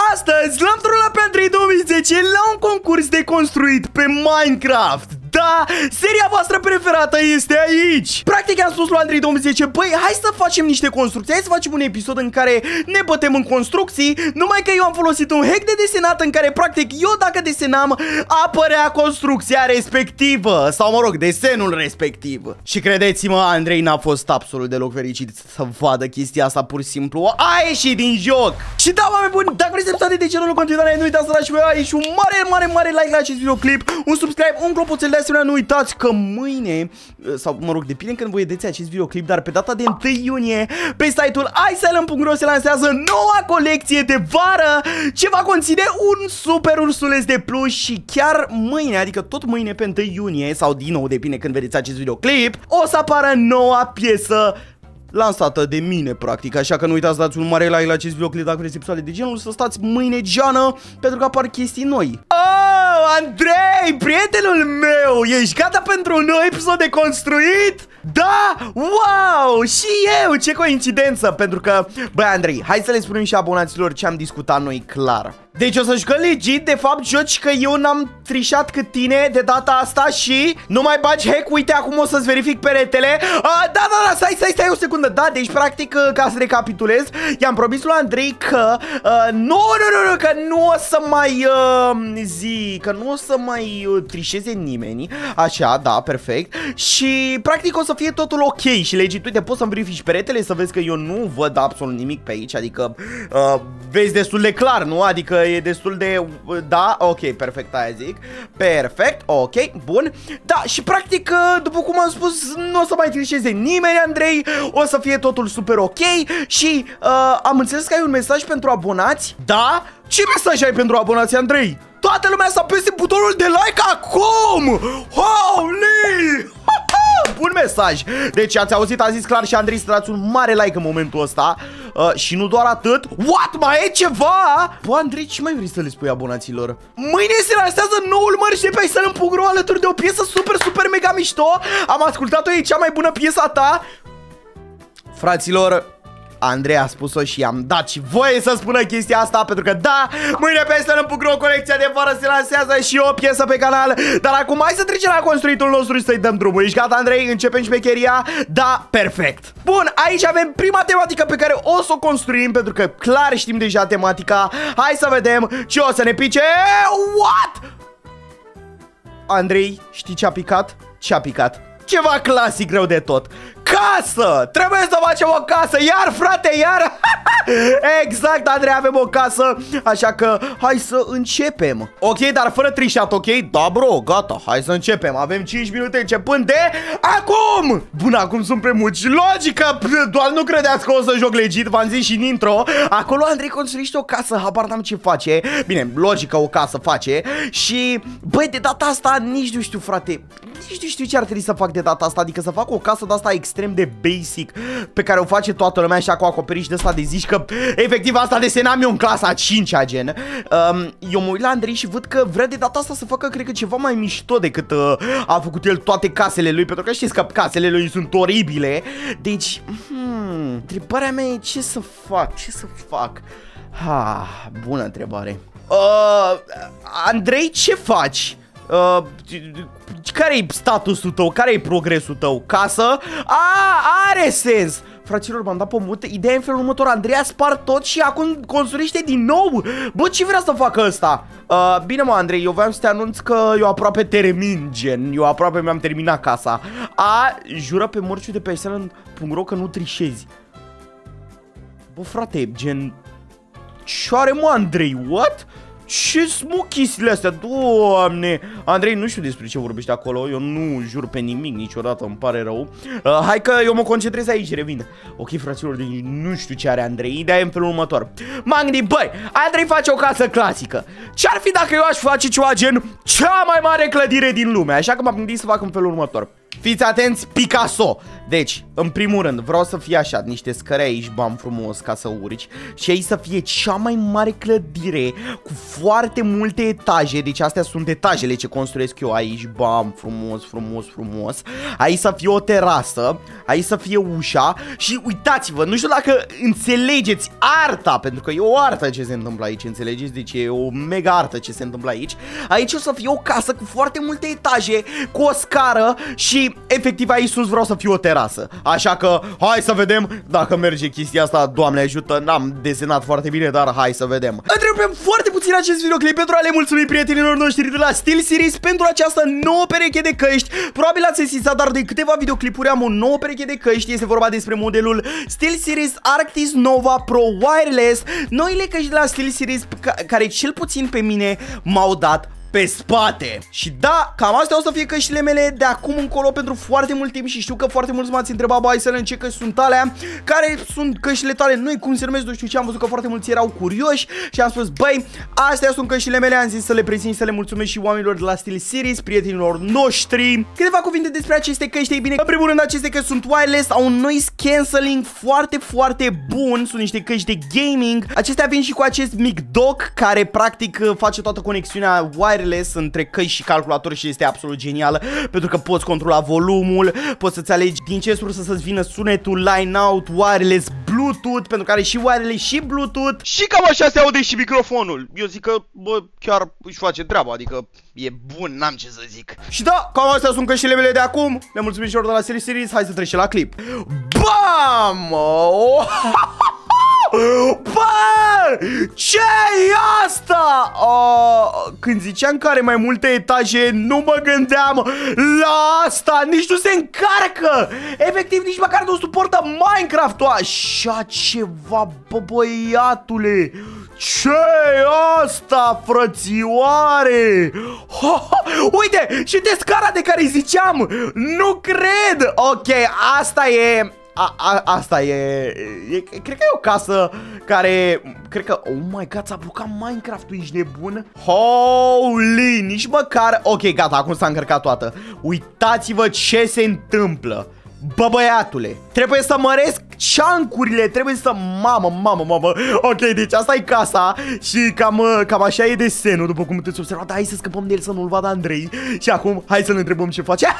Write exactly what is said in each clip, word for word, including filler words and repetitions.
Astăzi l-am trollat pe Andrei două mii zece la un concurs de construit pe Minecraft. Da, seria voastră preferată este aici. Practic am spus lui Andrei două mii zece: băi, hai să facem niște construcții. Hai să facem un episod în care ne bătem în construcții. Numai că eu am folosit un hack de desenat în care practic eu dacă desenam apărea construcția respectivă. Sau mă rog, desenul respectiv. Și credeți-mă, Andrei n-a fost absolut deloc fericit să vadă chestia asta. Pur și simplu a ieșit din joc. Și da, oameni buni, dacă vreți să fiți de genul în continuare, nu uitați să dați și voi aici un mare, mare, mare like la acest videoclip, un subscribe, un clopoțel. De asemenea, nu uitați că mâine, sau mă rog, depinde când voi vedeți acest videoclip, dar pe data de întâi iunie, pe site-ul iSalem punct ro se lansează noua colecție de vară, ce va conține un super ursuleț de pluș. Și chiar mâine, adică tot mâine pe întâi iunie, sau din nou, depinde când vedeți acest videoclip, o să apară noua piesă lansată de mine, practic. Așa că nu uitați să dați un mare like la acest videoclip dacă vreți episoade de genul, să stați mâine geană, pentru că apar chestii noi. Oh, Andrei, prietenul meu, ești gata pentru un nou episod de construit? Da? Wow! Și eu, ce coincidență. Pentru că, băi, Andrei, hai să le spunem și abonaților ce am discutat noi clar. Deci o să jucăm legit, de fapt joci că eu n-am trișat cât tine de data asta și nu mai bagi hack. Uite, acum o să-ți verific peretele. uh, Da, da, da, stai, stai, stai o secundă. Da, deci practic, ca să recapitulez, i-am promis lui Andrei că uh, nu, nu, nu, nu, că nu o să mai uh, zi, că nu o să mai uh, trișeze nimeni. Așa, da, perfect. Și practic o să fie totul ok. Și legit, uite, poți să-mi verifici peretele să vezi că eu nu văd absolut nimic pe aici. Adică uh, vezi destul de clar, nu? Adică e destul de... Da, ok, perfect, aia zic. Perfect, ok, bun. Da, și practic, după cum am spus, nu o să mai trișeze nimeni, Andrei. O să fie totul super ok. Și uh, am înțeles că ai un mesaj pentru abonați. Da? Ce mesaj ai pentru abonați, Andrei? Toată lumea să apese butonul de like acum! Holy! Bun mesaj. Deci ați auzit, a zis clar și Andrei să dați un mare like în momentul ăsta. uh, Și nu doar atât. What? Mai e ceva? Bă, Andrei, ce mai vrei să le spui abonaților? Mâine se lansează noul mărci de pe iSalem punct ro alături de o piesă super, super mega mișto. Am ascultat-o, e cea mai bună piesă a ta. Fraților, Andrei a spus-o și i-am dat și voie să spună chestia asta, pentru că da, mâine pe iSalem punct ro colecția de vară se lansează și o piesă pe canal. Dar acum hai să trecem la construitul nostru și să-i dăm drumul. Ești gata, Andrei? Începem șmecheria? Da, perfect. Bun, aici avem prima tematică pe care o să o construim, pentru că clar știm deja tematica. Hai să vedem ce o să ne pice. What? Andrei, știi ce a picat? Ce a picat? Ceva clasic rău de tot. Casă! Trebuie să facem o casă. Iar, frate, iar. Exact, Andrei, avem o casă. Așa că hai să începem. Ok, dar fără trișat, ok? Da, bro, gata, hai să începem. Avem cinci minute începând de acum. Bun, acum sunt pe mulți. Logică, doar nu credeți că o să joc legit. V-am zis și în intro. Acolo Andrei construiește o casă, habar n-am ce face. Bine, logică, o casă face. Și, băi, de data asta nici nu știu, frate. Nici nu știu ce ar trebui să fac de data asta. Adică să fac o casă de asta extrem de basic, pe care o face toată lumea, așa, cu acoperiș de asta de zici că efectiv asta desenam eu în clasa a cincea, gen. um, Eu mă uit la Andrei și văd că vrea de data asta să facă, cred că, ceva mai mișto decât uh, a făcut el toate casele lui, pentru că știți că casele lui sunt oribile. Deci, hmm, întrebarea mea e ce să fac, ce să fac. Ha, bună întrebare. uh, Andrei, ce faci? Uh, care-i statusul tău? Care-i progresul tău? Casă? A, are sens! Fraților, m-am dat pe mute. Ideea e în felul următor: Andrei a spart tot și acum construiește din nou. Bă, ce vrea să facă ăsta? Uh, bine, mă, Andrei, eu vreau să te anunț că eu aproape termin, gen. Eu aproape mi-am terminat casa. A, jură pe morciul de pe iSalem punct ro că nu trișezi. Bă, frate, gen, ce are, mă, Andrei? What? Ce sunt chestiile astea? Doamne! Andrei, nu știu despre ce vorbești acolo. Eu nu jur pe nimic niciodată, îmi pare rău. uh, Hai că eu mă concentrez aici, revin. Ok, fraților, deci nu știu ce are Andrei. Ideea e în felul următor: m-am gândit, băi, Andrei face o casă clasică. Ce-ar fi dacă eu aș face ceva gen cea mai mare clădire din lume? Așa că m-am gândit să fac în felul următor: Fiți atenți, Picasso. Deci, în primul rând, vreau să fie așa, niște scări aici, bam, frumos, ca să urci. Și aici să fie cea mai mare clădire, cu foarte multe etaje. Deci astea sunt etajele ce construiesc eu aici, bam, frumos, frumos, frumos. Aici să fie o terasă, aici să fie ușa. Și uitați-vă, nu știu dacă înțelegeți arta, pentru că e o artă ce se întâmplă aici, înțelegeți? Deci e o mega artă ce se întâmplă aici. Aici o să fie o casă cu foarte multe etaje, cu o scară și efectiv aici sus vreau să fie o terasă. Așa că hai să vedem dacă merge chestia asta. Doamne ajută, n-am desenat foarte bine, dar hai să vedem. Întrerupem foarte puțin acest videoclip pentru a le mulțumi prietenilor noștri de la SteelSeries pentru această nouă pereche de căști. Probabil ați sesizat, dar de câteva videoclipuri am o nouă pereche de căști. Este vorba despre modelul SteelSeries Arctis Nova Pro Wireless. Noile căști de la SteelSeries care cel puțin pe mine m-au dat pe spate. Și da, cam astea o să fie căștile mele de acum încolo pentru foarte mult timp. Și știu că foarte mulți m-ați întrebat, băi, să ce căști sunt alea, care sunt căștile tale, noi cum se numesc, nu știu ce. Am văzut că foarte mulți erau curioși și am spus, băi, astea sunt căștile mele. Am zis să le prezint, să le mulțumesc și oamenilor de la SteelSeries, prietenilor noștri. Câteva cuvinte despre aceste căști. Ei bine, în primul rând, aceste căști sunt wireless, au un noise cancelling foarte, foarte bun. Sunt niște căști de gaming. Acestea vin și cu acest mic dock care practic face toată conexiunea wireless între căști și calculator și este absolut genială pentru că poți controla volumul, poți să-ți alegi din ce sursă să-ți vină sunetul, line out, wireless, Bluetooth, pentru că are și wireless și Bluetooth. Și cam așa se aude și microfonul. Eu zic că, bă, chiar își face treaba, adică e bun, n-am ce să zic. Și da, cam astea sunt căștile mele de acum. Le mulțumim și de la SteelSeries. Hai să trecem la clip. Bam! Oh! Bă! Ce-i asta? Uh, când ziceam că are mai multe etaje, nu mă gândeam la asta. Nici nu se încarcă. Efectiv, nici măcar nu suportă Minecraft-ul. Așa ceva, bă, băiatule. Ce-i asta, frățioare? Ha, ha, uite, și de scara de care ziceam. Nu cred. Ok, asta e... A, a, asta e, e, cred că e o casă care, cred că, oh my god, s-a blocat Minecraft-ul, ești nebun? Holy, nici măcar, ok, gata, acum s-a încărcat toată. Uitați-vă ce se întâmplă. Bă, băiatule, trebuie să măresc chunk-urile, trebuie să... Mamă, mamă, mamă. Ok, deci asta e casa și cam, cam așa e desenul, după cum puteți observa. Dar hai să scăpăm de el să nu-l vadă Andrei. Și acum, hai să-l întrebăm ce face.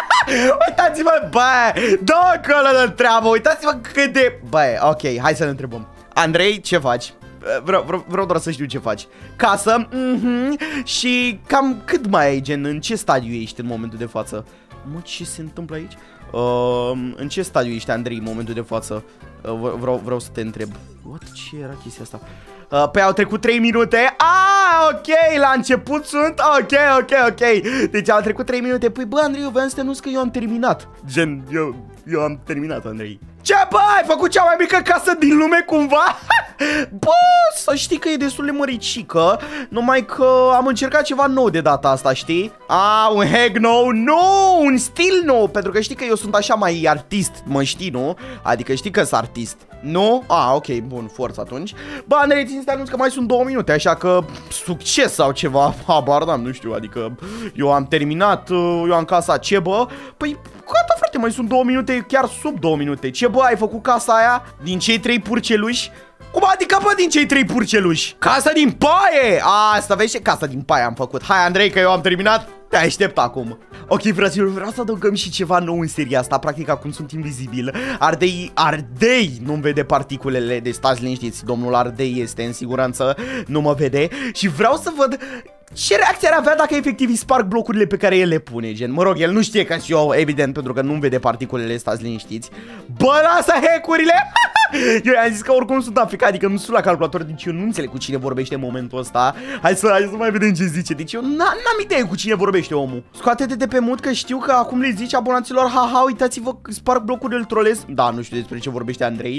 Uitați-vă, bă, dă acolo de treabă. Uitați-vă cât de... Bă, ok, hai să-l întrebăm. Andrei, ce faci? Vreau, vreau, vreau doar să știu ce faci. Casă, mhm, și cam cât mai ai, gen, în ce stadiu ești în momentul de față? Mă, ce se întâmplă aici? Uh, în ce stadiu ești, Andrei, în momentul de față? Uh, vreau, vreau să te întreb. What? Ce era chestia asta? Uh, păi au trecut trei minute. Ah, ok, la început sunt. Ok, ok, ok. Deci au trecut trei minute. Păi bă, Andrei, eu vreau să te anunț că eu am terminat. Gen, eu, eu am terminat, Andrei. Ce, bă, ai făcut cea mai mică casă din lume cumva? Bă, să știi că e destul de măricică. Numai că am încercat ceva nou de data asta, știi? Ah, un hack nou. Nu, un stil nou. Pentru că știi că eu sunt așa mai artist. Mă știi, nu? Adică știi că sunt artist. Nu? Ah, ok, bun, forță atunci. Bă, Andrei, țin să te anunț că mai sunt două minute. Așa că succes sau ceva. Habar n-am, nu știu, adică eu am terminat. Eu am casa, ce bă? Păi gata, frate, mai sunt două minute, chiar sub două minute. Ce bă, ai făcut casa aia din cei trei purceluși? Cum adică, bă, din cei trei purceluși? Casa din paie! Asta, vezi ce casa din paie am făcut. Hai, Andrei, că eu am terminat. Te aștept acum. Ok, fraților, vreau să adăugăm și ceva nou în seria asta. Practic, acum sunt invizibil. Ardei, Ardei nu-mi vede particulele. Deci stați liniștiți, domnul Ardei este în siguranță, nu mă vede. Și vreau să văd ce reacție ar avea dacă efectiv îi sparg blocurile pe care el le pune, gen. Mă rog, el nu știe că și eu, evident, pentru că nu-mi vede particulele, stați liniștiți. Bă, lasă hack-urile! Eu i-am zis că oricum sunt african, adică nu sunt la calculator, deci eu nu înțeleg cu cine vorbește în momentul ăsta. Hai să, hai să mai vedem ce zice, deci eu n-am idee cu cine vorbește omul. Scoate-te de pe mut că știu că acum le zici abonaților, haha, uitați-vă, sparg blocurile, îl trolez. Da, nu știu despre ce vorbește Andrei.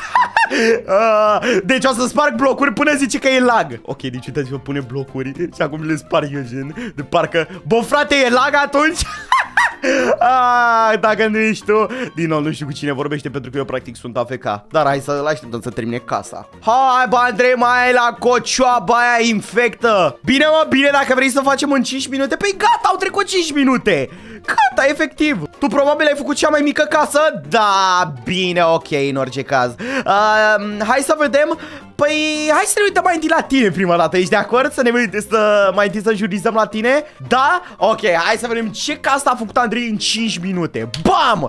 uh, deci o să sparg blocuri până zice că e lag. Ok, deci uitați-vă, pune blocuri și acum le sparg eu, gen, de parcă, bă, frate, e lag atunci? Ah, dacă nu ești tu. Din nou, nu știu cu cine vorbește pentru că eu practic sunt A F K. Dar hai să-l așteptăm să termine casa. Hai, bă, Andrei, mai e la cocioaba aia infectă. Bine, mă, bine, dacă vrei să facem în cinci minute. Păi gata, au trecut cinci minute. Gata, efectiv. Tu probabil ai făcut cea mai mică casă? Da, bine, ok, în orice caz. uh, Hai să vedem. Păi, hai să ne uităm mai întâi la tine prima dată. Ești de acord să ne uităm să, mai întâi să jurizăm la tine? Da? Ok, hai să vedem ce casă a făcut Andrei în cinci minute. Bam!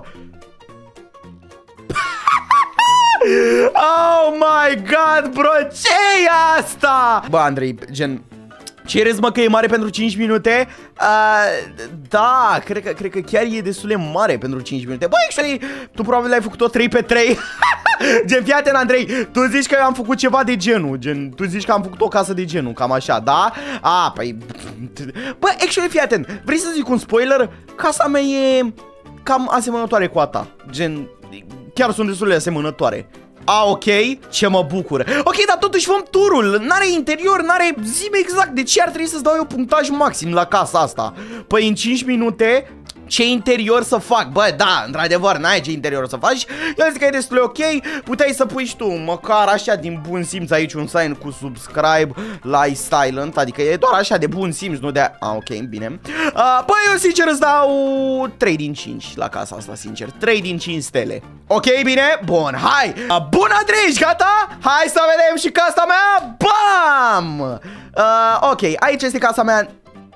Oh my god, bro, ce-i asta? Bă, Andrei, gen... Ce râzi, mă, că e mare pentru cinci minute? Uh, da, cred că, cred că chiar e destul de mare pentru cinci minute. Băi, actually, tu probabil ai făcut-o trei pe trei. Gen, fii atent, Andrei, tu zici că eu am făcut ceva de genul. Gen, tu zici că am făcut o casă de genul, cam așa, da? A, păi... Bă, actually, fii atent, vrei să zic un spoiler? Casa mea e cam asemănătoare cu a ta. Gen, chiar sunt destul de asemănătoare. A, ok, ce mă bucură. Ok, dar totuși făm turul. N-are interior, n-are... Zi-mi exact de ce ar trebui să-ți dau eu punctaj maxim la casa asta. Păi în cinci minute... Ce interior să fac? Bă, da, într-adevăr, n-ai ce interior să faci. Eu zic că e destul de ok. Puteai să pui și tu, măcar așa din bun simț aici un sign cu subscribe, like silent. Adică e doar așa de bun simț, nu de... A, ok, bine. uh, Băi, eu sincer îți dau trei din cinci la casa asta, sincer. trei din cinci stele. Ok, bine? Bun, hai. uh, Bun, Andrei, ești gata? Hai să vedem și casa mea. Bam! uh, Ok, aici este casa mea.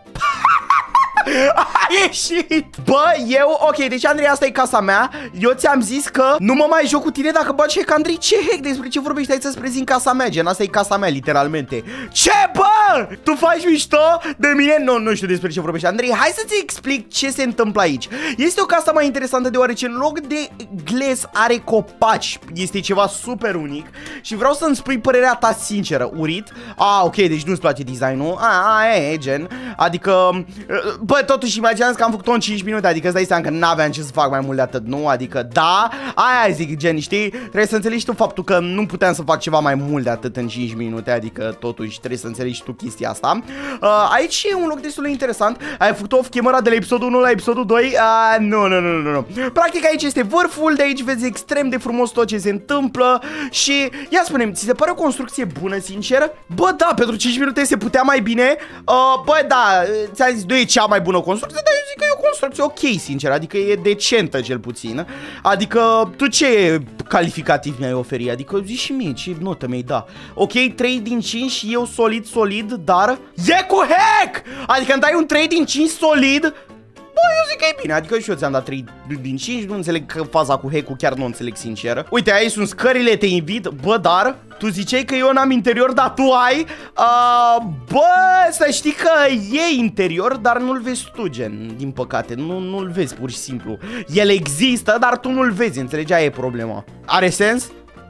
A ieșit! Bă, eu, ok, deci Andrei, asta e casa mea. Eu ți-am zis că nu mă mai joc cu tine dacă bagi hack. Andrei, ce hack? Despre ce vorbești? Hai să-ți prezint casa mea, gen, asta e casa mea, literalmente. Ce, bă? Tu faci mișto de mine? Nu, nu știu despre ce vorbești, Andrei. Hai să-ți explic ce se întâmplă aici. Este o casă mai interesantă deoarece în loc de gles are copaci. Este ceva super unic și vreau să-mi spui părerea ta sinceră. Urit? Ah, ok, deci nu-ți place designul. Ah, a, e, gen. Adică... Bă, totuși imaginează că am făcut-o în cinci minute. Adică îți dai seama că n-aveam ce să fac mai mult de atât, nu? Adică da, aia zic, gen, știi? Trebuie să înțelegi tu faptul că nu puteam să fac ceva mai mult de atât în cinci minute. Adică totuși trebuie să înțelegi tu chestia asta. uh, Aici e un loc destul de interesant. Ai făcut off camera de la episodul unu la episodul doi? uh, Nu, nu, nu, nu, nu. Practic aici este vârful. De aici vezi extrem de frumos tot ce se întâmplă. Și ia spune-mi, ți se pare o construcție bună, sincer? Bă, da, pentru cinci minute se putea mai bine. uh, Bă, da, ți-am zis, nu e cea mai bună construcție, dar eu zic că e o construcție ok, sincer. Adică e decentă, cel puțin. Adică tu ce calificativ mi-ai oferi? Adică zici și mie, ce notă mi-ai da? Ok, trei din cinci, eu solid, solid, dar e cu hack! Adică îmi dai un trei din cinci solid? Bă, eu zic că e bine, adică și eu ți-am dat trei din cinci, nu înțeleg că faza cu hack-ul, chiar nu înțeleg, sincer. Uite, aici sunt scările, te invit, bă, dar tu ziceai că eu n-am interior, dar tu ai. uh, Bă, să știi că e interior, dar nu-l vezi tu, gen, din păcate, nu, nu-l vezi pur și simplu. El există, dar tu nu-l vezi, înțelegi? Aia e problema. Are sens?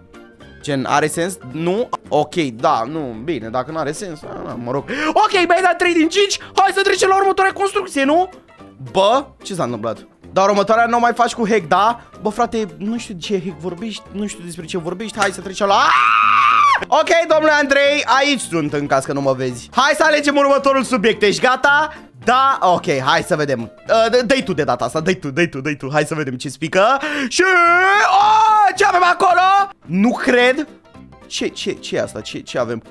Gen, are sens? Nu? Ok, da, nu, bine, dacă nu are sens, a, mă rog. Ok, mi-ai dat trei din cinci, hai să trecem la următoarea construcție, nu? Bă, ce s-a întâmplat? Dar următoarea nu o mai faci cu hack, da? Bă, frate, nu știu de ce hack vorbești, nu știu despre ce vorbești, hai să trecem la... Ok, domnule Andrei, aici sunt, în caz că nu mă vezi. Hai să alegem următorul subiect, ești gata? Da, ok, hai să vedem. uh, Dă-i tu de data asta, dă-i tu, dă-i tu, dă-i tu. Hai să vedem ce spică. Și... Oh, ce avem acolo? Nu cred. Ce, ce, ce e asta? Ce, ce avem?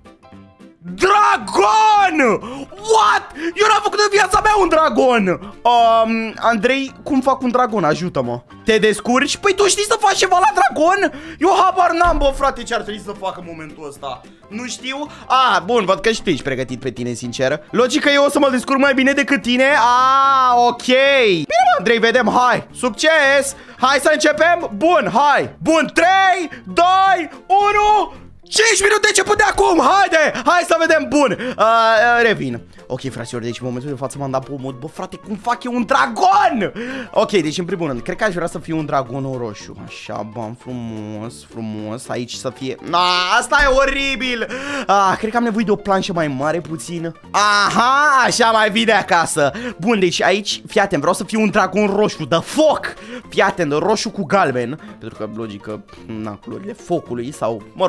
Dragon! What? Eu n-am făcut în viața mea un dragon. um, Andrei, cum fac un dragon? Ajută-mă. Te descurci? Păi tu știi să faci ceva la dragon? Eu habar n-am, bă, frate, ce ar trebui să fac în momentul ăsta. Nu știu. Ah, bun, văd că și tu ești pregătit pe tine, sincer. Logic că eu o să mă descurc mai bine decât tine. Ah, ok. Bine, mă, Andrei, vedem, hai. Succes. Hai să începem. Bun, hai. Bun, trei, doi, unu. cinci minute început de acum, haide, hai să vedem, bun, uh, uh, revin. Ok, fraților, deci în momentul de față m-am dat pe mod. Bă, frate, cum fac eu un dragon? Ok, deci în primul rând, cred că aș vrea să fie un dragon roșu. Așa, bam, frumos, frumos. Aici să fie, ah, asta e oribil. Ah, cred că am nevoie de o planșă mai mare puțin. Aha, așa mai bine acasă. Bun, deci aici, fii atent, vreau să fie un dragon roșu, de foc. Fii atent, roșu cu galben, pentru că, logică, na, culorile focului sau, mă rog, full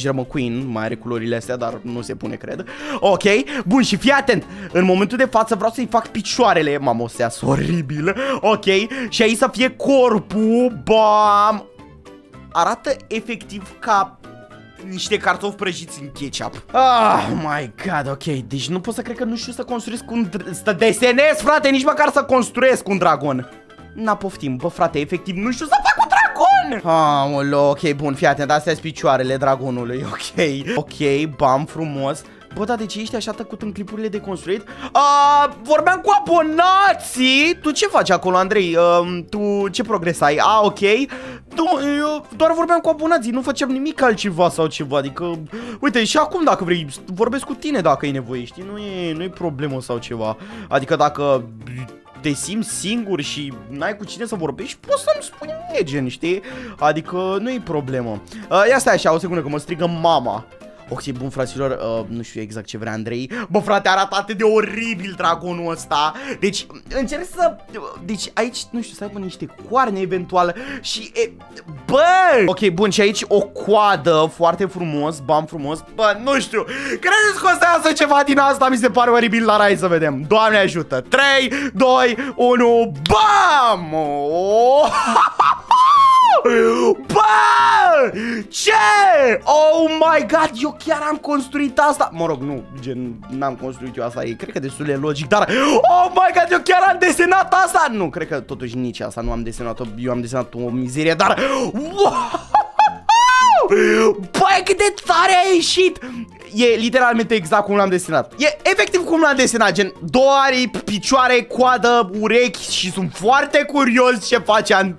Ranger McQueen, mai are culorile astea, dar nu se pune, cred. Ok, bun, și fii atent. În momentul de față vreau să-i fac picioarele. Mamă, o să iasă oribil. Ok, și aici să fie corpul. Bam. Arată efectiv ca niște cartofi prăjiți în ketchup. Oh my god, ok. Deci nu pot să cred că nu știu să construiesc un... Să desenez, frate, nici măcar să construiesc un dragon. N-a poftim, bă, frate, efectiv nu știu să fac un dragon. Aoleu, ok, bun, fii atent, astea sunt picioarele dragonului, ok. Ok, bam, frumos. Bă, dar de ce ești așa tăcut în clipurile de construit? Uh, vorbeam cu abonații. Tu ce faci acolo, Andrei? Uh, tu ce progres ai? Ah, ok. Tu, eu doar vorbeam cu abonații, nu făceam nimic altceva sau ceva. Adică, uite, și acum dacă vrei, vorbesc cu tine dacă ai nevoie, știi? Nu e, nu e problemă sau ceva. Adică dacă te simți singur și n-ai cu cine să vorbești, poți să-mi spui mie, gen, știi? Adică nu e problemă. Uh, ia stai așa, o secundă că mă strigă mama. Ok, bun, fraților, uh, nu știu exact ce vrea Andrei. Bă, frate, arată atât de oribil dragonul ăsta. Deci, încerc să... Deci, aici, nu știu, să aibă niște coarne eventual. Și, e... bă! Ok, bun, și aici o coadă foarte frumos, bam, frumos. Bă, nu știu, credeți că o să iasă ceva din asta? Mi se pare oribil, dar hai să vedem. Doamne ajută. trei, doi, unu, bam! Oh! Bă! Ce? Oh my god, eu chiar am construit asta. Mă rog, nu, gen, n-am construit eu asta, e, cred că destul de logic, dar oh my god, eu chiar am desenat asta. Nu, cred că totuși nici asta nu am desenat-o. Eu am desenat o mizerie, dar wow! Băi, cât de tare a ieșit. E literalmente exact cum l-am desenat. E efectiv cum l-am desenat, gen două aripi, picioare, coadă, urechi. Și sunt foarte curios ce face An...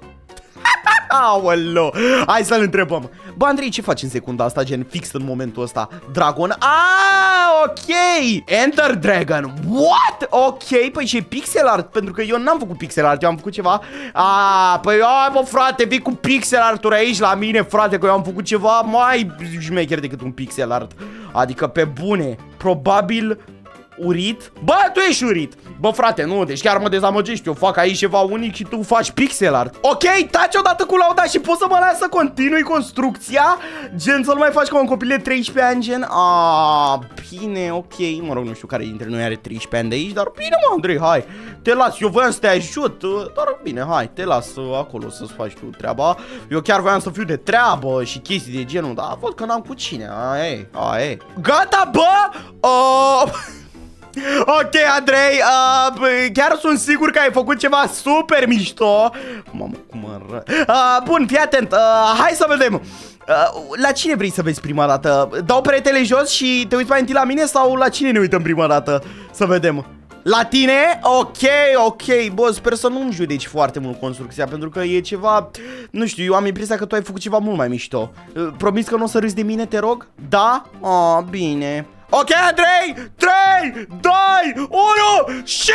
Aoleu, hai să-l întrebăm. Bă, Andrei, ce faci în secunda asta, gen fix în momentul ăsta? Dragon? Ah, ok. Enter Dragon. What? Ok, păi și pixel art, pentru că eu n-am făcut pixel art, eu am făcut ceva. Ah, păi ai, bă, frate, vii cu pixel art-uri aici la mine, frate, că eu am făcut ceva mai șmecher decât un pixel art. Adică pe bune, probabil urit. Bă, tu ești urit. Bă, frate, nu, deci chiar mă dezamăgești. Eu fac aici ceva unic și tu faci pixel art. Ok, taci odată cu lauda și poți să mă las să continui construcția. Gen, să-l mai faci ca un copil de treisprezece ani, gen. Ah, bine, ok. Mă rog, nu știu care dintre noi are treisprezece ani de aici, dar bine, mă, Andrei, hai. Te las, eu voiam să te ajut. Dar bine, hai, te las acolo să-ți faci tu treaba. Eu chiar voiam să fiu de treabă și chestii de genul, dar văd că n-am cu cine. Aia e, aia e. Gata, bă! Uh... Ok, Andrei, uh, chiar sunt sigur că ai făcut ceva super mișto. Mamă, cum ară... uh, Bun, fii atent, uh, hai să vedem. uh, La cine vrei să vezi prima dată? Dau peretele jos și te uiți mai întâi la mine sau la cine ne uităm prima dată? Să vedem. La tine? Ok, ok, bă, sper să nu-mi judeci foarte mult construcția, pentru că e ceva, nu știu, eu am impresia că tu ai făcut ceva mult mai mișto. uh, Promis că nu o să râzi de mine, te rog? Da? Ah, bine. Ok, Andrei, trei, doi, unu și...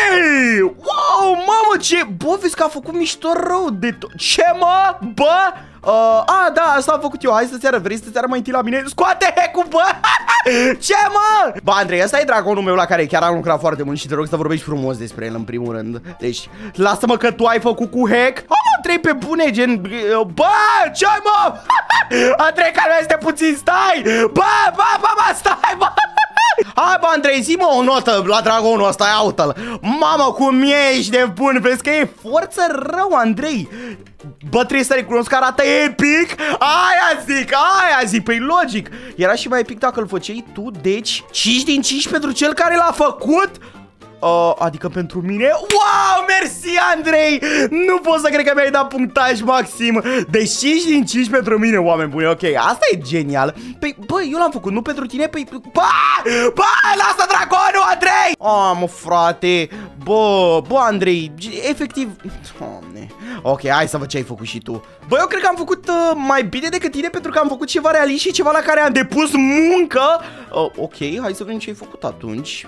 Wow, mamă, ce... Bă, vezi că a făcut mișto rău de tot. Ce, mă? Bă? Uh, a, da, asta am făcut eu. Hai să-ți arăt, vrei să-ți arăt mai întâi la mine? Scoate hack-ul, bă! Ce, mă? Bă, Andrei, ăsta e dragonul meu la care chiar am lucrat foarte mult și te rog să vorbești frumos despre el în primul rând. Deci, lasă-mă că tu ai făcut cu hack. Oh, Andrei, pe bune, gen... Bă, ce, mă? Andrei, calmează-te puțin, stai! Bă, bă, bă, bă, stai, bă! Hai, bă, Andrei, zi-mă o notă la dragonul ăsta, iaută-l. Mamă, cum ești de bun, vezi că e forță rău, Andrei. Bă, trebuie să recunosc că arată epic. Aia zic, aia zic, păi logic. Era și mai epic dacă îl făceai tu, deci cinci din cinci pentru cel care l-a făcut. Uh, adică pentru mine. Wow, mersi, Andrei. Nu pot să cred că mi-ai dat punctaj maxim. Deci cinci din cinci pentru mine, oameni buni. Ok, asta e genial. Păi, bă, eu l-am făcut, nu pentru tine. Păi, bă, bă, lasă dragonul, Andrei. Ah, mă, frate. Bă, bă, Andrei, efectiv. Doamne. Ok, hai să văd ce ai făcut și tu. Bă, eu cred că am făcut uh, mai bine decât tine, pentru că am făcut ceva realist și ceva la care am depus muncă. uh, Ok, hai să vedem ce ai făcut atunci.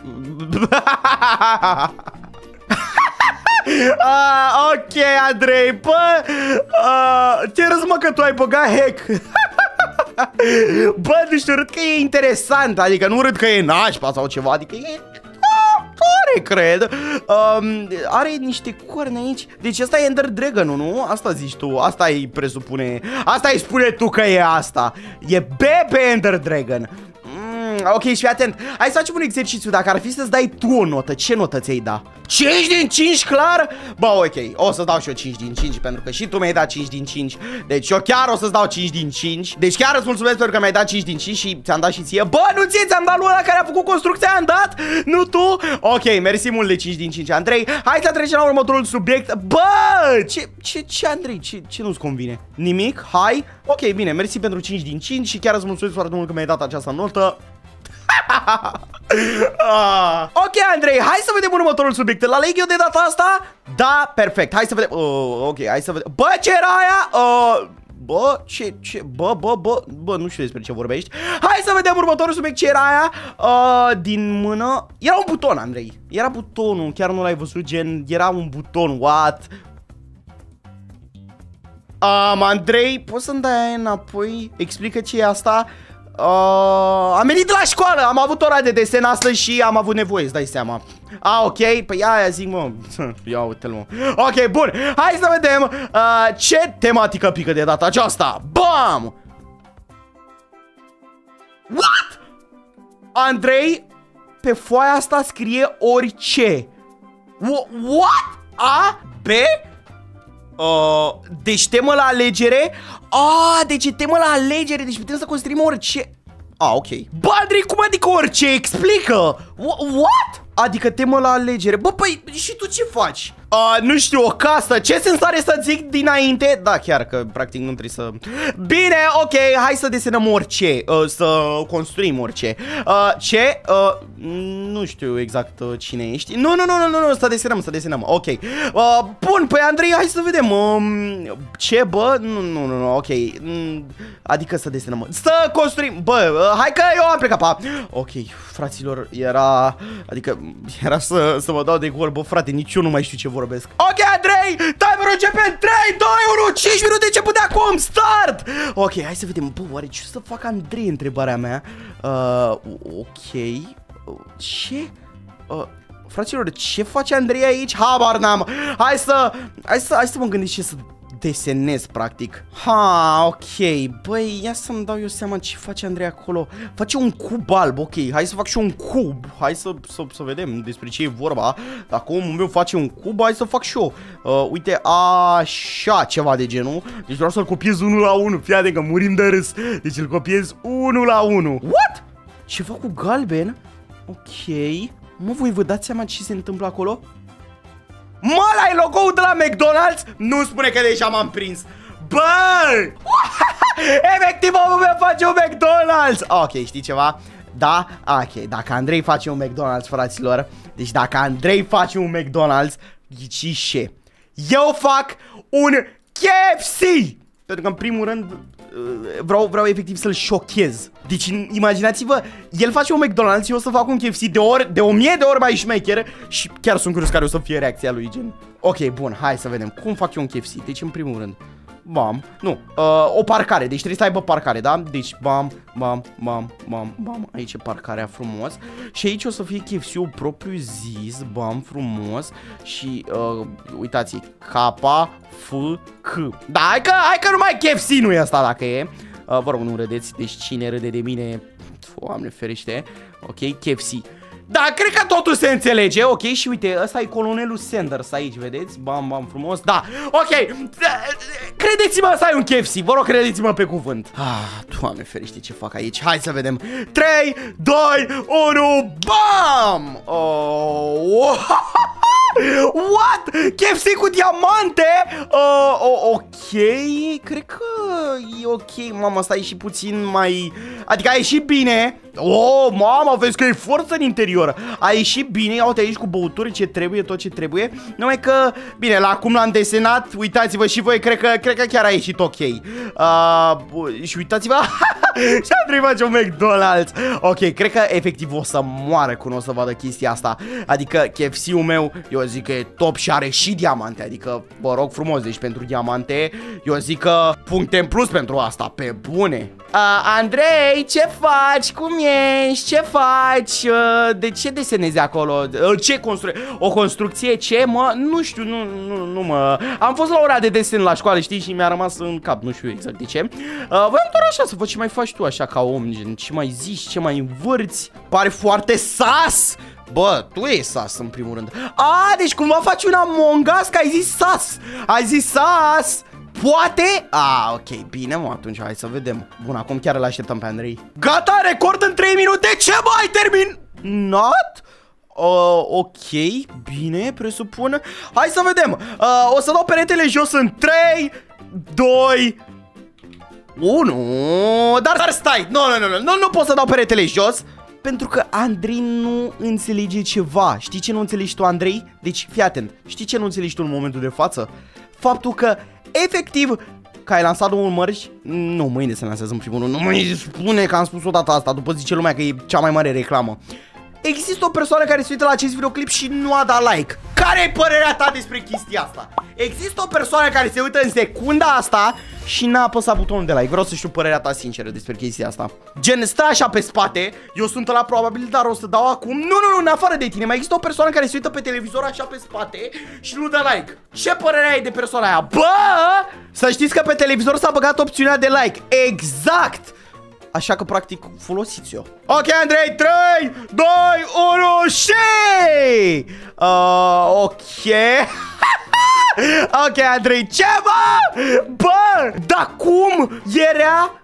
uh, Ok, Andrei, bă, uh, te râzi, mă, că tu ai băgat hack. Bă, deci râd că e interesant. Adică nu râd că e nașpa sau ceva. Adică e... vânătoare, cred. Um, are niște corne aici. Deci asta e Ender Dragon-ul, nu? Asta zici tu, asta îi presupune. Asta îi spune tu că e asta. E B pe Ender Dragon. Mm, ok, și fii atent. Hai să facem un exercițiu. Dacă ar fi să-ți dai tu o notă, ce notă ți-ai da? cinci din cinci, clar? Bă, ok, o să dau și eu cinci din cinci, pentru că și tu mi-ai dat cinci din cinci. Deci eu chiar o să-ți dau cinci din cinci. Deci chiar îți mulțumesc pentru că mi-ai dat cinci din cinci și ți-am dat și ție. Bă, nu ție, ți-am dat lui ăla care a făcut construcția, am dat? Nu tu? Ok, mersi mult de cinci din cinci, Andrei. Hai să trecem la următorul subiect. Bă, ce, ce, ce, Andrei, ce, ce nu-ți convine? Nimic? Hai. Ok, bine, mersi pentru cinci din cinci și chiar îți mulțumesc foarte mult că mi-ai dat această notă. ah. Ok, Andrei, hai să vedem următorul subiect. La leg eu de data asta? Da, perfect, hai să vedem. uh, Ok, hai să vedem. Bă, ce era aia? Uh, bă, ce, ce, bă, bă, bă, bă, nu știu despre ce vorbești. Hai să vedem următorul subiect. Ce era aia? Uh, din mână. Era un buton, Andrei. Era butonul, chiar nu l-ai văzut, gen. Era un buton, what? Um, Andrei, poți să-mi dai aia înapoi? Explică ce e asta. Uh, am venit la școală, am avut ora de desen astăzi și am avut nevoie, îți dai seama. Ah, ok, păi aia zic, mă. Ia uite-l, mă. Ok, bun, hai să vedem uh, ce tematică pică de data aceasta. Bam! What? Andrei, pe foaia asta scrie orice. What? A? B? Uh, deci temă la alegere. Ah, deci e temă la alegere. Deci putem să construim orice. Ah, ok. Bă, Andrei, cum adică orice? Explică. What? Adică temă la alegere. Bă, păi, și tu ce faci? Uh, nu știu, o casă. Ce sens are să zic dinainte? Da, chiar că practic nu trebuie să... Bine, ok, hai să desenăm orice. uh, Să construim orice. uh, Ce? Uh, nu știu exact uh, cine ești. Nu, nu, nu, nu, nu, să desenăm, să desenăm. Ok. uh, Bun, păi Andrei, hai să vedem. uh, Ce, bă? Nu, nu, nu, nu, ok. mm, Adică să desenăm. Să construim. Bă, uh, hai că eu am plecat pa. Ok, fraților, era... Adică era să, să mă dau de gol. Bă, frate, nici eu nu mai știu ce vorbesc. Ok, Andrei, timerul începe în trei, doi, unu, cinci minute început de acum, start! Ok, hai să vedem, bă, oare ce să fac Andrei, întrebarea mea. uh, Ok. Ce? Uh, fraților, ce face Andrei aici? Habar n-am. Hai să, hai să, hai să mă gândesc ce să desenez, practic. Ha, ok. Băi, ia să-mi dau eu seama ce face Andrei acolo. Face un cub alb, ok. Hai să fac și un cub. Hai să, să, să vedem despre ce e vorba. Dacă omul meu face un cub, hai să fac și eu. uh, Uite, așa, ceva de genul. Deci vreau să-l copiez unul la unul. Fii atent că murim de râs. Deci îl copiez unul la unul. What? Ceva cu galben? Ok. Mă, voi vă dați seama ce se întâmplă acolo? Mă, ăla e logo-ul de la McDonald's? Nu spune că deja m-am prins. Bă! Efectiv, omul meu face un McDonald's. Ok, știi ceva? Da? Ok, dacă Andrei face un McDonald's, fraților. Deci dacă Andrei face un McDonald's, ghiciți ce? Eu fac un K F C! Pentru că în primul rând Vreau, vreau efectiv să-l șochez. Deci imaginați-vă, el face un McDonald's și eu o să fac un K F C de ori, de o mie de ori mai șmecher. Și chiar sunt curios care o să fie reacția lui, gen. Ok, bun, hai să vedem cum fac eu un K F C. Deci în primul rând, bam, nu, uh, o parcare, deci trebuie să aibă parcare, da? Deci bam, bam, bam, bam, bam. Aici e parcarea frumos. Și aici o să fie K F C-ul propriu zis. Bam, frumos. Și uh, uitați, K, F, C. Da, hai că, hai că numai K F C nu e asta dacă e. uh, Vă rog, nu râdeți. Deci cine râde de mine, Doamne ferește. Ok, K F C. Da, cred că totul se înțelege, ok, și uite, ăsta e colonelul Sanders aici, vedeți? Bam, bam, frumos, da, ok. Credeți-mă, ăsta e un K F C, vă rog, credeți-mă pe cuvânt. Ah, Doamne ferește ce fac aici, hai să vedem. Trei, doi, unu, bam! Oh, what? K F C cu diamante? Uh, oh, ok, cred că e ok. Mama, asta e și puțin mai... Adică a ieșit bine. Oh, mama, vezi că e forță în interior. A ieșit bine, ia uite aici cu băuturi, ce trebuie, tot ce trebuie. Numai că, bine, la cum l-am desenat, uitați-vă și voi, cred că, cred că chiar a ieșit ok. uh, Și uitați-vă. Și am trebuie un McDonald's. Ok, cred că efectiv o să moară când o să vadă chestia asta. Adică K F C-ul meu, eu zic că e top și are și diamante. Adică, vă rog frumos, deci pentru diamante eu zic că puncte în plus pentru asta, pe bune. Uh, Andrei, ce faci? Cum ești? Ce faci? Uh, de ce desenezi acolo? Uh, ce construiești? O construcție? Ce, mă? Nu știu, nu, nu, nu, mă. Am fost la ora de desen la școală, știi? Și mi-a rămas în cap, nu știu exact de ce. Uh, voiam doar așa să văd ce mai faci tu așa ca om, gen, ce mai zici, ce mai învârți. Pare foarte sas! Bă, tu e sas în primul rând. A, deci cumva faci un Among Us că ai zis sas. Ai zis sas. Poate? A, ok, bine, mă, atunci hai să vedem. Bun, acum chiar îl așteptăm pe Andrei. Gata, record în trei minute. Ce mai termin? Not? Uh, ok, bine, presupun. Hai să vedem. uh, O să dau peretele jos în trei, doi, unu. Dar, dar stai, nu, nu, nu, nu, nu pot să dau peretele jos pentru că Andrei nu înțelege ceva. Știi ce nu înțelegi tu, Andrei? Deci, fii atent, știi ce nu înțelegi tu în momentul de față? Faptul că, efectiv, că ai lansat două mărci. Nu, mâine se lansează în primul rând. Nu mă spune că am spus odată asta. După zice lumea că e cea mai mare reclamă. Există o persoană care se uită la acest videoclip și nu a dat like. Care e părerea ta despre chestia asta? Există o persoană care se uită în secunda asta și n-a apăsat butonul de like. Vreau să știu părerea ta sinceră despre chestia asta. Gen, stă așa pe spate. Eu sunt ăla probabil, dar o să dau acum. Nu, nu, nu, în afară de tine. Mai există o persoană care se uită pe televizor așa pe spate și nu dă like. Ce părere ai de persoana aia? Bă! Să știți că pe televizor s-a băgat opțiunea de like. Exact! Așa că, practic, folosiți-o. Ok, Andrei, trei, doi, unu și... Uh, ok. Ok, Andrei, ce, bă? Bă, dar cum era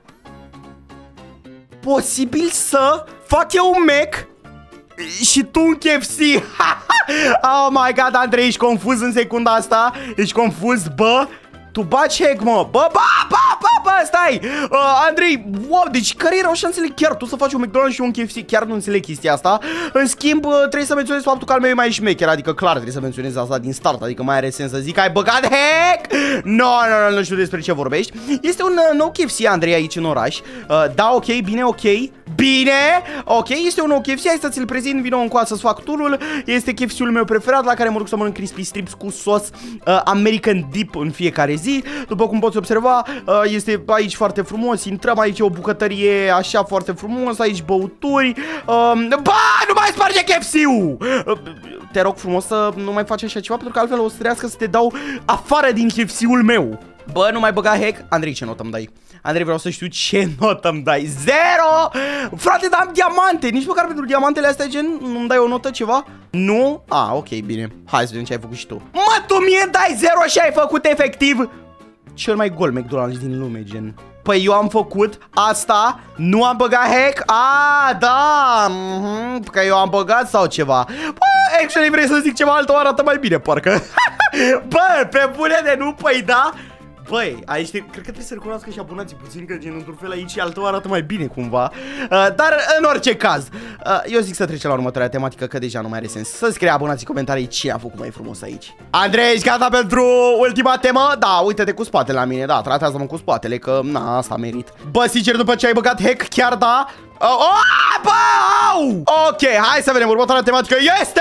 posibil să fac eu un Mac și tu un K F C? Oh my god, Andrei, ești confuz în secunda asta? Ești confuz, bă? Tu baci hack, mă. Bă, bă, bă, bă, bă, stai. uh, Andrei, wow, deci care erau șansele chiar tu să faci un McDonald's și un K F C? Chiar nu înțeleg chestia asta. În schimb, uh, trebuie să menționez faptul că al meu e mai șmecher. Adică clar trebuie să menționez asta din start. Adică mai are sens să zic că ai băgat hack. No, no, no, nu știu despre ce vorbești. Este un uh, nou K F C, Andrei, aici în oraș. uh, Da, ok, bine, ok. Bine, ok, este un nou K F C. Hai să ți-l prezint, vino încoa să-ți fac turul. Este K F C-ul meu preferat, la care mă duc să mănânc crispy strips cu sos uh, American Dip în fiecare zi. După cum poți observa, uh, este aici foarte frumos. Intrăm aici, o bucătărie așa foarte frumos. Aici băuturi. uh, Ba, nu mai sparge K F C-ul. uh, Te rog frumos să nu mai faci așa ceva, pentru că altfel o să trească să te dau afară din K F C-ul meu. Bă, nu mai băga hack. Andrei, ce notă îmi dai? Andrei, vreau să știu ce notă îmi dai. Zero! Frate, dar am diamante. Nici măcar pentru diamantele astea, gen, nu-mi dai o notă ceva? Nu? Ah, ok, bine. Hai să vedem ce ai făcut și tu. Mă, tu mie dai zero și ai făcut efectiv cel mai gol McDonald's din lume, gen. Păi eu am făcut asta, nu am băgat hack. Ah, da, mm-hmm, că eu am băgat sau ceva. Bă, actually vrei să zic ceva altă, arată mai bine, parcă. Bă, pe bune de nu, păi da. Băi, aici te, cred că trebuie să recunoască și abonații puțin, că gen într-un fel aici altă arată mai bine cumva. uh, Dar în orice caz, uh, eu zic să trecem la următoarea tematică, că deja nu mai are sens. Să scrie abonații comentarii ce a făcut mai frumos aici. Andrei, ești gata pentru ultima temă? Da, uite-te cu spatele la mine, da, tratează-mă cu spatele, că na, asta merit. Bă, sincer, după ce ai băgat hack, chiar da. uh, oh, bă, au! Ok, hai să vedem, următoarea tematică este...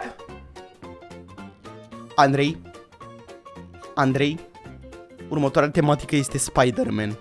Andrei Andrei următoarea tematică este Spider-Man.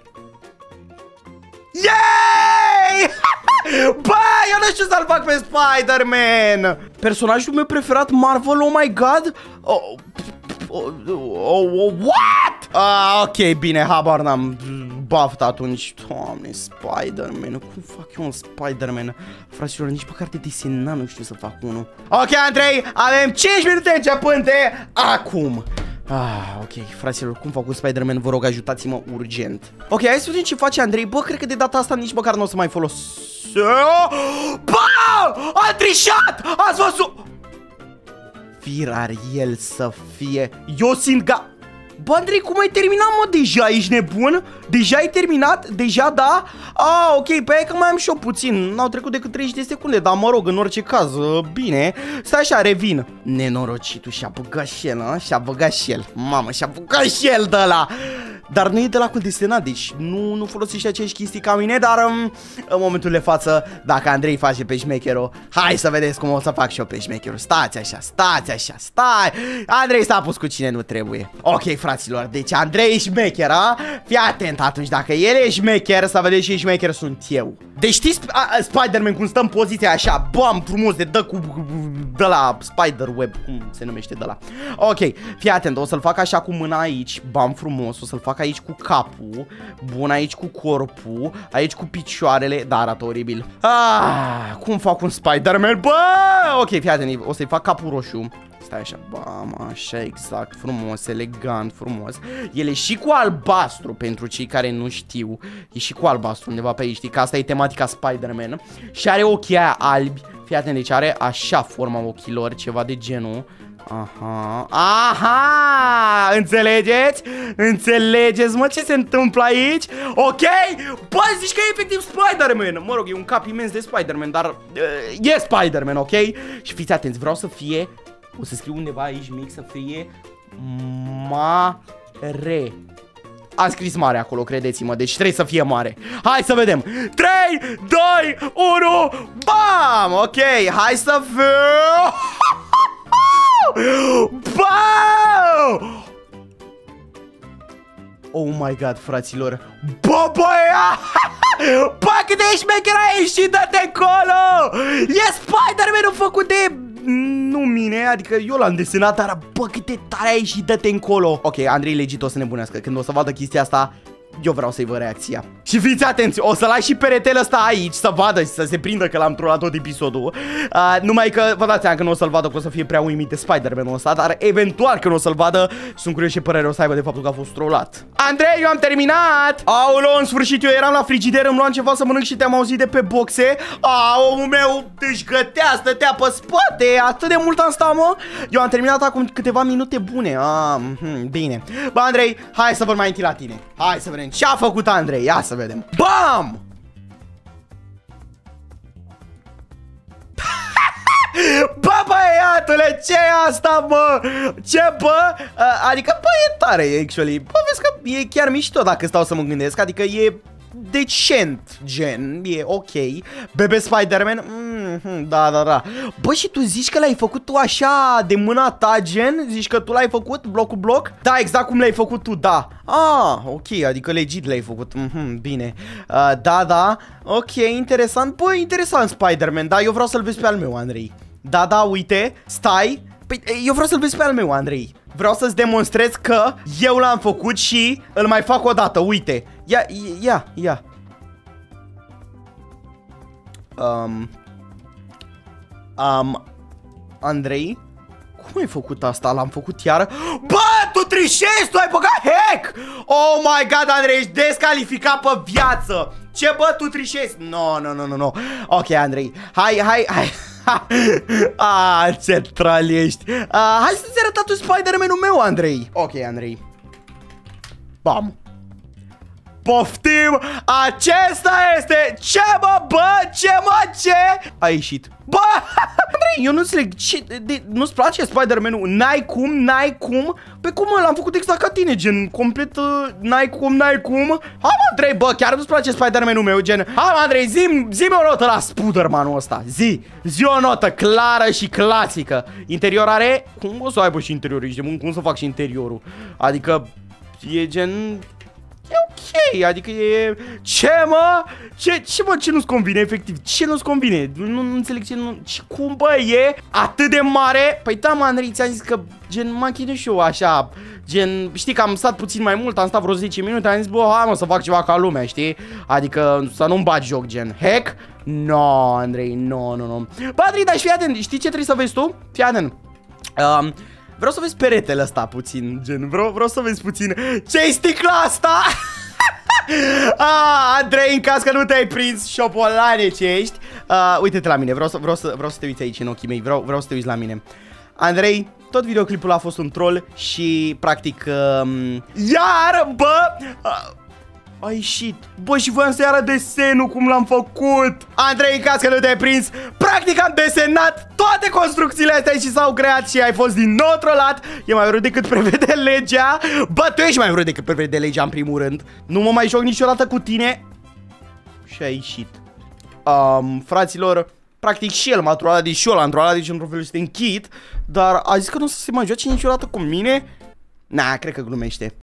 Yay! Bă, eu nu știu să-l fac pe Spider-Man. Personajul meu preferat Marvel, oh my god. Oh, oh, oh, oh, what? Ah, ok, bine, habar n-am. Baft atunci. Doamne, Spider-Man. Cum fac eu un Spider-Man? Fraților, nici măcar de desenat nu știu să fac unul. Ok, Andrei, avem cinci minute începânde acum. Ah, ok, fraților, cum fac cu Spider-Man? Vă rog, ajutați-mă urgent. Ok, hai să vedem ce face Andrei. Bă, cred că de data asta nici măcar nu o să mai folosesc. Bă! A trișat! Ați văzut? Firar el să fie. Eu simt ga... Bă, Andrei, cum ai terminat, mă, deja? Ești nebun? Deja ai terminat? Deja, da? Ah, ok, pe aia că mai am și eu puțin. N-au trecut decât treizeci de secunde, dar mă rog, în orice caz, bine. Stai așa, revin. Nenorocitul și-a băgat și el, a? Și-a băgat și el. Mamă, și-a băgat și el de ăla. dar nu e de la cul desenat, deci nu, nu folosește aceeași chestii ca mine, dar um, în momentul de față, dacă Andrei face pe șmecherul, hai să vedeți cum o să fac și eu pe șmecherul. Stați așa, stați așa, stai. Andrei s-a pus cu cine nu trebuie. Ok, fraților, deci Andrei e șmecher, a? Fii atent atunci, dacă el e șmecher, să vedeți și șmecher sunt eu. Deci știți Spider-Man cum stă în poziția așa, bam, frumos, de dă cu, de la Spider-Web, cum se numește de la. Ok, fii atent, o să-l fac așa cu mâna aici, bam, frumos, o să-l fac aici cu capul, bun, aici cu corpul, aici cu picioarele, da, arată oribil. Ah, cum fac un Spider-Man, bă? Ok, fii atent, o să-i fac capul roșu. Stai așa, bam, așa, exact, frumos, elegant, frumos. El e și cu albastru, pentru cei care nu știu. E și cu albastru undeva pe aici, știi că asta e tematica Spider-Man. Și are ochii aia albi. Fii atent, deci are așa forma ochilor, ceva de genul. Aha, aha, înțelegeți? Înțelegeți, mă, ce se întâmplă aici? Ok, bă, zici că e efectiv Spider-Man. Mă rog, e un cap imens de Spider-Man, dar uh, e Spider-Man, ok? Și fiți atenți, vreau să fie, o să scriu undeva aici mic, să fie mare. Am scris mare acolo, credeți-mă, deci trebuie să fie mare. Hai să vedem. trei, doi, unu, bam! Ok, hai să fie... Bam! Oh my god, fraților. Bă, băia! Bă, cât de șmecher ești și dă-te încolo! E Spider-Man-ul făcut de... Nu mine, adică eu l-am desenat, dar bă, cât de tare ai și dă-te încolo. Ok, Andrei legit o să nebunească. Când o să vadă chestia asta, eu vreau să-i văd reacția. Și fiți atenți, o să lași și peretele ăsta aici, să vadă și să se prindă că l-am trolat tot episodul. uh, Numai că vă dați seama că nu o să-l vadă, că o să fie prea uimit de Spider-Man-ul ăsta. Dar eventual când o să-l vadă, sunt curios ce părere o să aibă de faptul că a fost trolat. Andrei, eu am terminat. Aoleu, în sfârșit, eu eram la frigider, îmi luam ceva să mănânc și te-am auzit de pe boxe. Aoleu meu, își gătea, stătea pe spate. Atât de mult am stat, mă. Eu am terminat acum câteva minute bune. ah, hmm, Bine. Bă, Andrei, hai să văd mai întâi la tine. Hai să vedem ce a făcut Andrei, ia să vedem. Bam! Bă, băiatule, ce e asta, mă? Ce, bă? Uh, adică, bă, e tare, actually. Bă, vezi că e chiar mișto dacă stau să mă gândesc. Adică e decent, gen, e ok. Bebe Spider-Man, mm, da, da, da. Bă, și tu zici că l-ai făcut tu așa de mâna ta, gen? Zici că tu l-ai făcut bloc cu bloc? Da, exact cum l-ai făcut tu, da. Ah, ok, adică legit l-ai făcut. mm-hmm, Bine, uh, da, da. Ok, interesant. Bă, interesant Spider-Man, da, eu vreau să-l vezi pe al meu, Andrei. Da, da, uite, stai. Păi, eu vreau să-l vezi pe al meu, Andrei. Vreau să-ți demonstrez că eu l-am făcut și îl mai fac o dată, uite. Ia, ia, ia. Um, um, Andrei, cum ai făcut asta? L-am făcut iară? Bă, tu trișezi, tu ai băgat hack! Oh my god, Andrei, ești descalificat pe viață. Ce, bă, tu trișezi? No, no, no, no, no. Ok, Andrei, hai, hai, hai. Ah, ce troll ești. ah, Hai să-ți arăt tu Spider-Man-ul meu, Andrei. Ok, Andrei. Bam. Poftim, acesta este. Ce, mă, bă, ce, mă, ce? A ieșit. Bă, Andrei, eu nu înțeleg. Nu-ți place Spider-Man-ul? N-ai cum, n-ai cum. Pe cum, mă, l-am făcut exact ca tine, gen, complet, uh, n-ai cum, n-ai cum. Hai, mă, Andrei, bă, chiar nu-ți place Spider-Man-ul meu, gen. Hai, mă, Andrei, zi-mi zi o notă la Spider-Man-ul ăsta. Zi, zi o notă clară și clasică. Interior are? Cum o să aibă și interiorul? Ești, cum să fac și interiorul? Adică, e gen... E ok, adică e... Ce, mă? Ce, ce mă, ce nu-ți convine, efectiv? Ce nu-ți convine? Nu, nu înțeleg ce nu... Ce, cum, bă, e atât de mare? Păi da, mă, Andrei, ți-am zis că, gen, m-am chinuit și eu așa. Gen, știi că am stat puțin mai mult, am stat vreo zece minute, am zis, bă, hai, mă, să fac ceva ca lumea, știi? Adică să nu-mi bagi joc, gen, hack? No, Andrei, no, no, no. Bă, Andrei, dar și fii atent, știi ce trebuie să vezi tu? Fii atent. Um... Vreau să vezi peretele ăsta puțin, gen, vreau, vreau să vezi puțin. Ce-i sticla asta? Ah, Andrei, în caz că nu te-ai prins, șopolane ce ești. uh, Uite-te la mine, vreau să, vreau, să, vreau să te uiți aici în ochii mei, vreau, vreau să te uiți la mine. Andrei, tot videoclipul a fost un troll și, practic, um, iar, bă... Uh, A ieșit. Bă, și voiam să-i arăt desenul cum l-am făcut. Andrei, în caz că nu te-ai prins, practic am desenat toate construcțiile astea și s-au creat și ai fost din nou trolat. E mai urât decât prevede legea. Bă, tu ești mai urât decât prevede legea în primul rând. Nu mă mai joc niciodată cu tine. Și a ieșit. Um, fraților, practic și el m-a trolat, deci și eu l-am trolat, deci într-un fel este închid. Dar a zis că nu o să se mai joace niciodată cu mine. Na, cred că glumește.